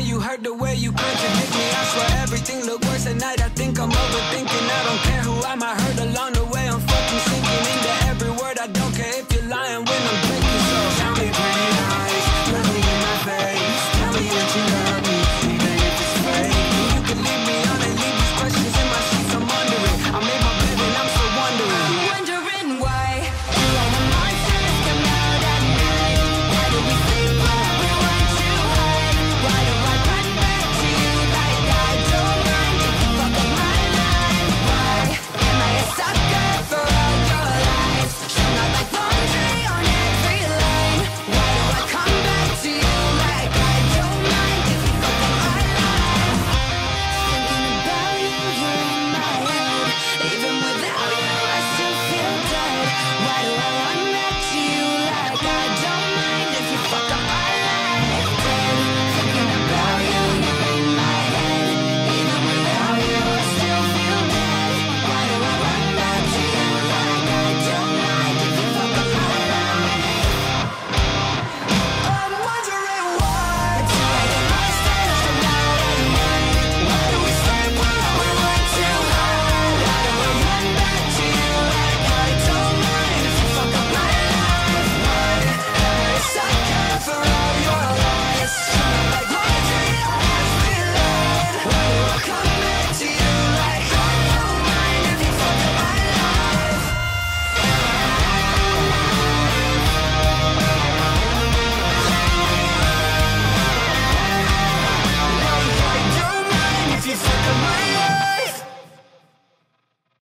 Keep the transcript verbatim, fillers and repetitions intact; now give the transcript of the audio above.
you hurt, the way you contradict me. I swear everything look worse at night. I think I'm overthinking. I don't care who I might hurt along the way. I'm fucking sinking into every word. I don't care if you're lying when I'm breaking. So tell me pretty lies, look me in my face. Tell me that you love me, even if it's fake. You can leave me on and leave these questions in my sheets. I'm wondering. I made my bed and I'm still wondering. I'm wondering why all the monsters come out at night. Why do we sleep when we want to hide? Why do I run back to you like I don't mind if you fuck up my life? Why am I a sucker for all your lies? Shown out like laundry on every line. Why do I come back to you like I don't mind if you fuck up my life? Thinking about you here in my head. Even without you I still feel dead. Why do I run back to you like I don't mind if you fuck up my life? Dead. Thinking about you here in my head. Even without you I still feel dead. Why do I run back to you like I don't mind if you fuck up my life? I'm wondering why tonight the monsters come out at night. Why do we sleep when we want to hide? Why do I run back to you like I don't mind if you fuck up my life? Why am I a sucker for all your lies? Shown up like laundry on every line. Why do I come back to you like I don't mind if you fuck up my life? I don't mind if you fuck up my life.